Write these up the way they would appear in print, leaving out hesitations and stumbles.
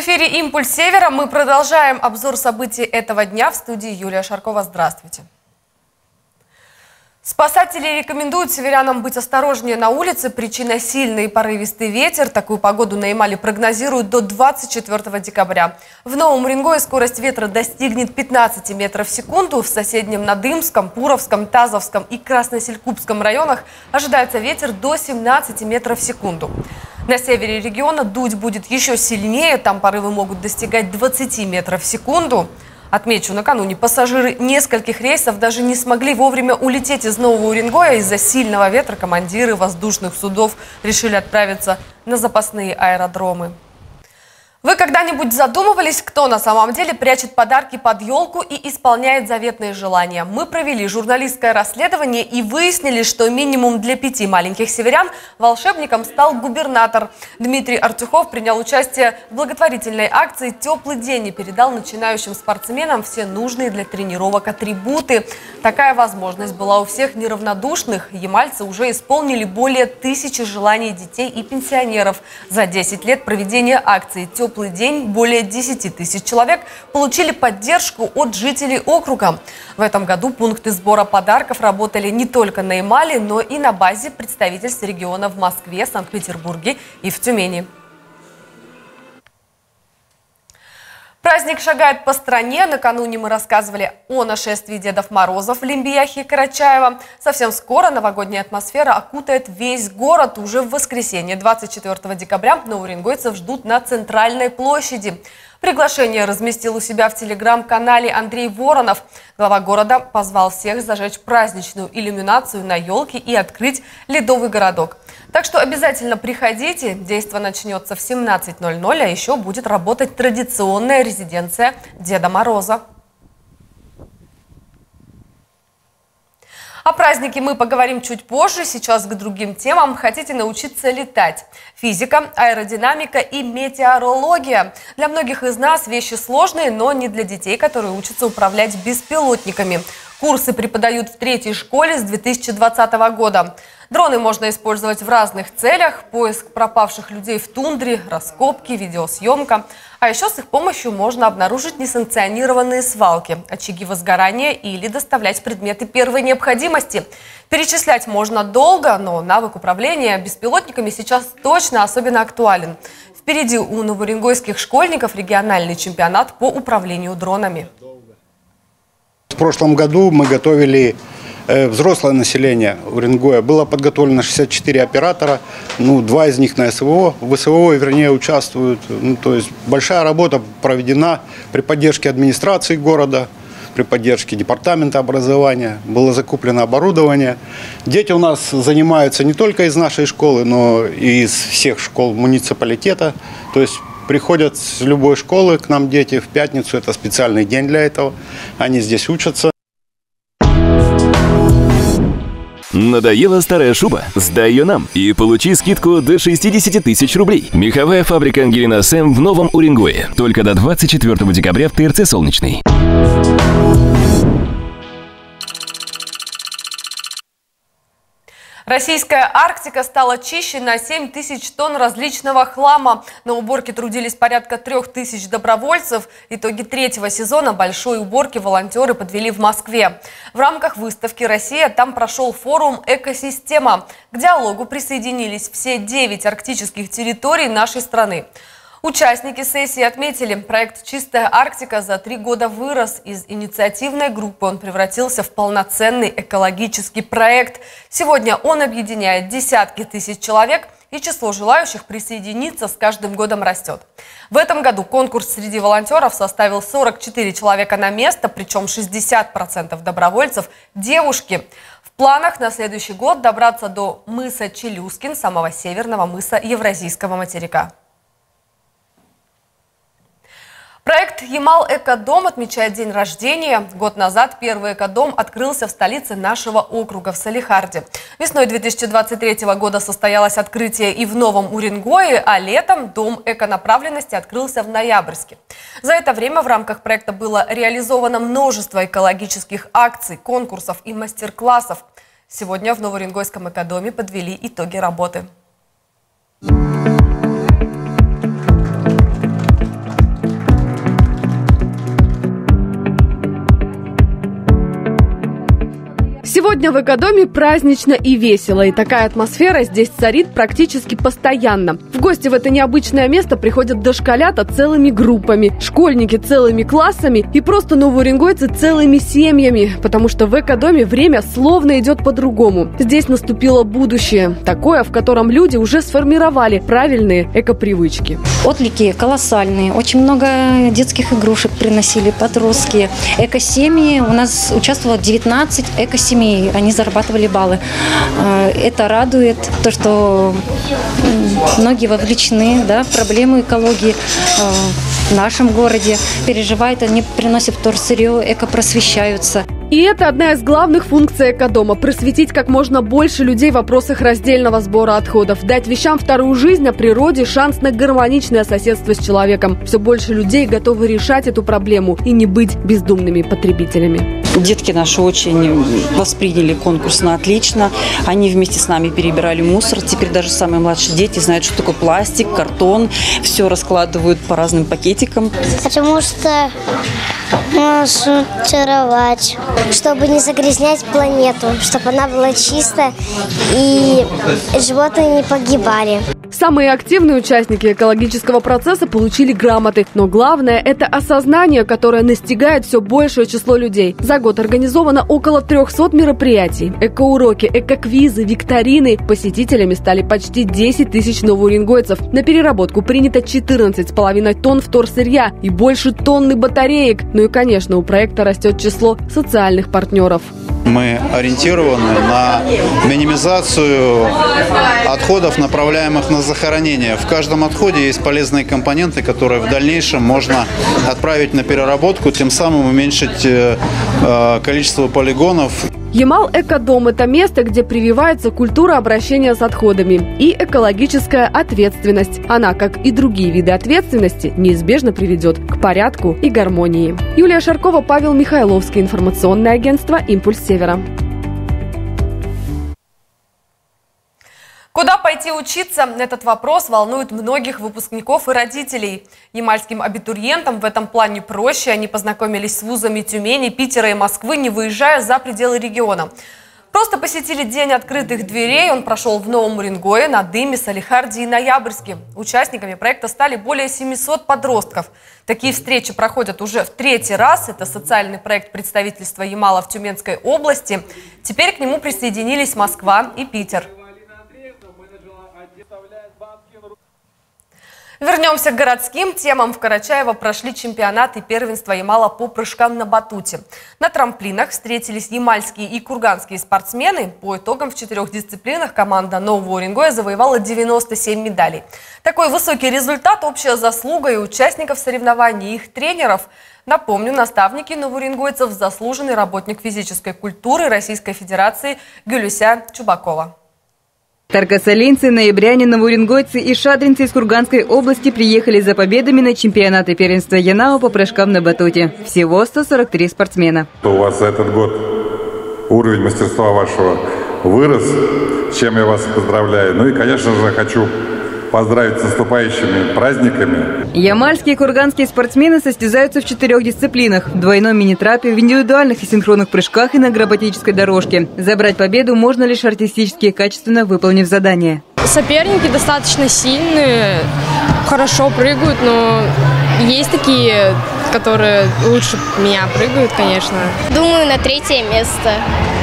эфире «Импульс Севера». Мы продолжаем обзор событий этого дня. В студии Юлия Шаркова. Здравствуйте. Спасатели рекомендуют северянам быть осторожнее на улице. Причина – сильный и порывистый ветер. Такую погоду на Ямале прогнозируют до 24 декабря. В Новом Уренгое скорость ветра достигнет 15 метров в секунду. В соседнем Надымском, Пуровском, Тазовском и Красноселькупском районах ожидается ветер до 17 метров в секунду. На севере региона дуть будет еще сильнее. Там порывы могут достигать 20 метров в секунду. Отмечу, накануне пассажиры нескольких рейсов даже не смогли вовремя улететь из Нового Уренгоя. Из-за сильного ветра командиры воздушных судов решили отправиться на запасные аэродромы. Вы когда-нибудь задумывались, кто на самом деле прячет подарки под елку и исполняет заветные желания? Мы провели журналистское расследование и выяснили, что минимум для 5 маленьких северян волшебником стал губернатор. Дмитрий Артюхов принял участие в благотворительной акции «Теплый день» и передал начинающим спортсменам все нужные для тренировок атрибуты. Такая возможность была у всех неравнодушных. Ямальцы уже исполнили более 1000 желаний детей и пенсионеров. За 10 лет проведения акции «Теплый день» более 10 тысяч человек получили поддержку от жителей округа. В этом году пункты сбора подарков работали не только на Ямале, но и на базе представительств региона в Москве, Санкт-Петербурге и в Тюмени. Праздник шагает по стране. Накануне мы рассказывали о нашествии Дедов Морозов в Лимбияхе и Карачаево. Совсем скоро новогодняя атмосфера окутает весь город. Уже в воскресенье, 24 декабря, новоуренгойцев ждут на Центральной площади. Приглашение разместил у себя в телеграм-канале Андрей Воронов. Глава города позвал всех зажечь праздничную иллюминацию на елке и открыть ледовый городок. Так что обязательно приходите. Действо начнется в 17:00, а еще будет работать традиционная резиденция Деда Мороза. О празднике мы поговорим чуть позже. Сейчас к другим темам. Хотите научиться летать? Физика, аэродинамика и метеорология. Для многих из нас вещи сложные, но не для детей, которые учатся управлять беспилотниками. Курсы преподают в 3-й школе с 2020 года. Дроны можно использовать в разных целях. Поиск пропавших людей в тундре, раскопки, видеосъемка. А еще с их помощью можно обнаружить несанкционированные свалки, очаги возгорания или доставлять предметы первой необходимости. Перечислять можно долго, но навык управления беспилотниками сейчас точно особенно актуален. Впереди у новоуренгойских школьников региональный чемпионат по управлению дронами. В прошлом году мы готовили взрослое население Уренгоя. Было подготовлено 64 оператора, 2 из них на СВО. В СВО, вернее, участвуют. То есть большая работа проведена при поддержке администрации города, при поддержке департамента образования. Было закуплено оборудование. Дети у нас занимаются не только из нашей школы, но и из всех школ муниципалитета. То есть приходят с любой школы к нам дети в пятницу. Это специальный день для этого. Они здесь учатся. Надоела старая шуба? Сдай ее нам и получи скидку до 60 тысяч рублей. Меховая фабрика Ангелина Сэм в Новом Уренгое. Только до 24 декабря в ТРЦ «Солнечный». Российская Арктика стала чище на 7000 тонн различного хлама. На уборке трудились порядка 3000 добровольцев. Итоги 3-го сезона большой уборки волонтеры подвели в Москве. В рамках выставки «Россия» там прошел форум «Экосистема». К диалогу присоединились все 9 арктических территорий нашей страны. Участники сессии отметили, проект «Чистая Арктика» за 3 года вырос. Из инициативной группы он превратился в полноценный экологический проект. Сегодня он объединяет десятки тысяч человек, и число желающих присоединиться с каждым годом растет. В этом году конкурс среди волонтеров составил 44 человека на место, причем 60% добровольцев – девушки. В планах на следующий год добраться до мыса Челюскин, самого северного мыса Евразийского материка. Проект «Ямал-Экодом» отмечает день рождения. Год назад первый экодом открылся в столице нашего округа, в Салехарде. Весной 2023 года состоялось открытие и в Новом Уренгое, а летом дом эконаправленности открылся в Ноябрьске. За это время в рамках проекта было реализовано множество экологических акций, конкурсов и мастер-классов. Сегодня в Новоуренгойском экодоме подвели итоги работы. Сегодня в экодоме празднично и весело, и такая атмосфера здесь царит практически постоянно. В гости в это необычное место приходят дошколята целыми группами, школьники целыми классами и просто новоуренгойцы целыми семьями, потому что в экодоме время словно идет по-другому. Здесь наступило будущее, такое, в котором люди уже сформировали правильные экопривычки. Отклики колоссальные, очень много детских игрушек приносили, подростки. Экосемьи, у нас участвовало 19 экосемей. Они зарабатывали баллы. Это радует, то, что многие вовлечены, да, в проблему экологии в нашем городе, переживают, они приносят вторсырье, экопросвещаются. И это одна из главных функций экодома – просветить как можно больше людей в вопросах раздельного сбора отходов, дать вещам вторую жизнь, а природе шанс на гармоничное соседство с человеком. Все больше людей готовы решать эту проблему и не быть бездумными потребителями. Детки наши очень восприняли конкурс на отлично. Они вместе с нами перебирали мусор. Теперь даже самые младшие дети знают, что такое пластик, картон. Все раскладывают по разным пакетикам. Потому что можно сортировать, чтобы не загрязнять планету, чтобы она была чистая и животные не погибали. Самые активные участники экологического процесса получили грамоты. Но главное – это осознание, которое настигает все большее число людей. За год организовано около 300 мероприятий. Экоуроки, экоквизы, викторины. Посетителями стали почти 10 тысяч новоуренгойцев. На переработку принято 14,5 тонн вторсырья и больше тонны батареек. Ну и, конечно, у проекта растет число социальных партнеров. Мы ориентированы на минимизацию отходов, направляемых на захоронение. В каждом отходе есть полезные компоненты, которые в дальнейшем можно отправить на переработку, тем самым уменьшить количество полигонов. Ямал-экодом – это место, где прививается культура обращения с отходами и экологическая ответственность. Она, как и другие виды ответственности, неизбежно приведет к порядку и гармонии. Юлия Шаркова, Павел Михайловский, информационное агентство «Импульс Севера». Куда пойти учиться? Этот вопрос волнует многих выпускников и родителей. Ямальским абитуриентам в этом плане проще. Они познакомились с вузами Тюмени, Питера и Москвы, не выезжая за пределы региона. Просто посетили День открытых дверей. Он прошел в Новом Уренгое, Надыме, Салихарде и Ноябрьске. Участниками проекта стали более 700 подростков. Такие встречи проходят уже в 3-й раз. Это социальный проект представительства Ямала в Тюменской области. Теперь к нему присоединились Москва и Питер. Вернемся к городским темам. В Карачаево прошли чемпионаты и первенства Ямала по прыжкам на батуте. На трамплинах встретились ямальские и курганские спортсмены. По итогам в 4 дисциплинах команда Нового Уренгоя завоевала 97 медалей. Такой высокий результат – общая заслуга и участников соревнований, и их тренеров. Напомню, наставники новоуренгойцев – заслуженный работник физической культуры Российской Федерации Гюлюся Чубакова. Таркасолинцы, ноябряне, новоуренгойцы и шадринцы из Курганской области приехали за победами на чемпионаты первенства Янао по прыжкам на батуте. Всего 143 спортсмена. У вас за этот год уровень мастерства вашего вырос, с чем я вас поздравляю. Ну и, конечно же, хочу поздравить с наступающими праздниками. Ямальские и курганские спортсмены состязаются в 4 дисциплинах: в двойном мини-трапе, в индивидуальных и синхронных прыжках и на акробатической дорожке. Забрать победу можно лишь артистически и качественно выполнив задание. Соперники достаточно сильные, хорошо прыгают, но есть такие, которые лучше меня прыгают, конечно. Думаю, на 3-е место.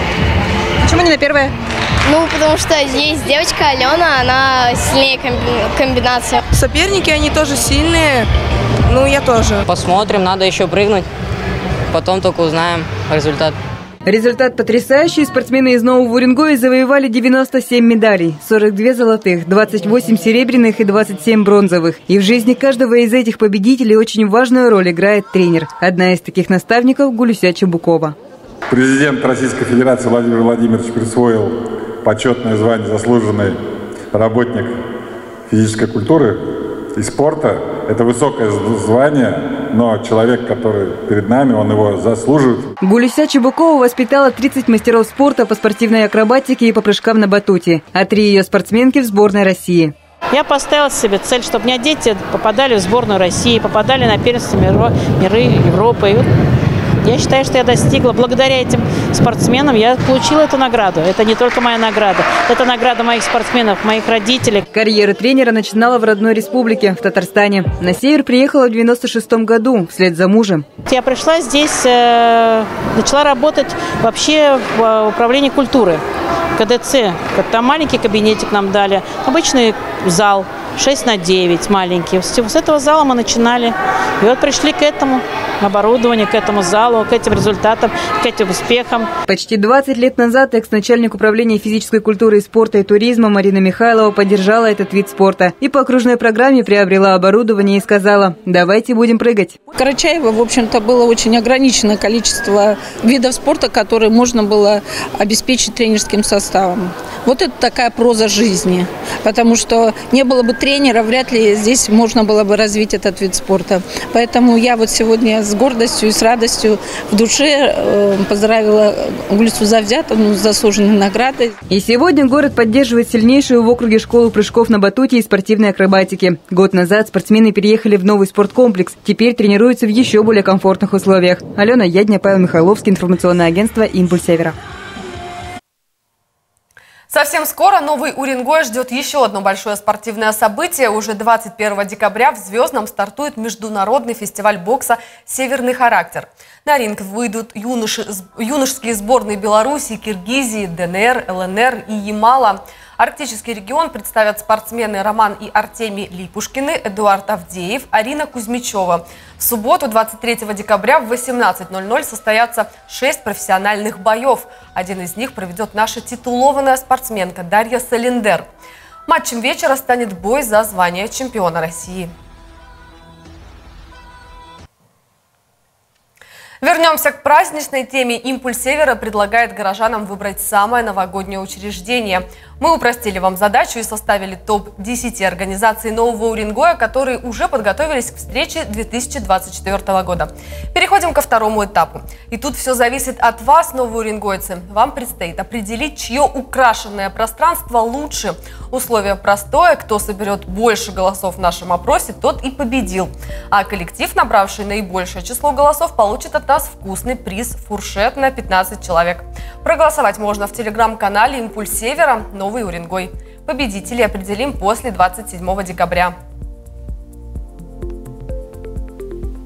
Почему не на 1-е? Ну, потому что есть девочка Алена, она сильнее комбинация. Соперники, они тоже сильные, ну я тоже. Посмотрим, надо еще прыгнуть, потом только узнаем результат. Результат потрясающий. Спортсмены из Нового Уренгоя завоевали 97 медалей, 42 золотых, 28 серебряных и 27 бронзовых. И в жизни каждого из этих победителей очень важную роль играет тренер. Одна из таких наставников – Гюлюся Чубакова. Президент Российской Федерации Владимир Владимирович присвоил почетное звание «Заслуженный работник физической культуры и спорта». Это высокое звание, но человек, который перед нами, он его заслуживает. Гюлюся Чубакова воспитала 30 мастеров спорта по спортивной акробатике и по прыжкам на батуте, а 3 ее спортсменки в сборной России. Я поставила себе цель, чтобы у меня дети попадали в сборную России, попадали на первенство мира Европы. Я считаю, что я достигла. Благодаря этим спортсменам я получила эту награду. Это не только моя награда. Это награда моих спортсменов, моих родителей. Карьера тренера начинала в родной республике, в Татарстане. На север приехала в 96-м году, вслед за мужем. Я пришла здесь, начала работать вообще в управлении культуры, КДЦ. Там маленький кабинетик нам дали, обычный зал, 6×9, маленький. С этого зала мы начинали. И вот пришли к этому оборудованию, к этому залу, к этим результатам, к этим успехам. Почти 20 лет назад экс-начальник управления физической культуры, спорта и туризма Марина Михайлова поддержала этот вид спорта. И по окружной программе приобрела оборудование и сказала: давайте будем прыгать. В Карачаево, в общем-то, было очень ограниченное количество видов спорта, которые можно было обеспечить тренерским составом. Вот это такая проза жизни. Потому что не было бы тренера, вряд ли здесь можно было бы развить этот вид спорта. Поэтому я вот сегодня с гордостью и с радостью в душе поздравила улицу Завзятовну с заслуженной наградой. И сегодня город поддерживает сильнейшую в округе школу прыжков на батуте и спортивной акробатики. Год назад спортсмены переехали в новый спорткомплекс. Теперь тренируются в еще более комфортных условиях. Алена Ядня, Павел Михайловский, информационное агентство «Импульс Севера». Совсем скоро Новый Уренгой ждет еще одно большое спортивное событие. Уже 21 декабря в Звездном стартует международный фестиваль бокса «Северный характер». На ринг выйдут юношеские сборные Беларуси, Киргизии, ДНР, ЛНР и Ямала. Арктический регион представят спортсмены Роман и Артемий Липушкины, Эдуард Авдеев, Арина Кузьмичева. В субботу, 23 декабря в 18:00 состоятся 6 профессиональных боев. Один из них проведет наша титулованная спортсменка Дарья Салендер. Матчем вечера станет бой за звание чемпиона России. Вернемся к праздничной теме. «Импульс Севера» предлагает горожанам выбрать самое новогоднее учреждение. Мы упростили вам задачу и составили топ-10 организаций Нового Уренгоя, которые уже подготовились к встрече 2024 года. Переходим ко второму этапу. И тут все зависит от вас, новоуренгойцы. Вам предстоит определить, чье украшенное пространство лучше. Условие простое: кто соберет больше голосов в нашем опросе, тот и победил. А коллектив, набравший наибольшее число голосов, получит от нас вкусный приз – фуршет на 15 человек. Проголосовать можно в телеграм-канале «Импульс Севера» Новый Уренгой. Победителей определим после 27 декабря.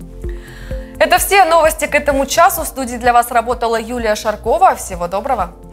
Это все новости к этому часу. В студии для вас работала Юлия Шаркова. Всего доброго.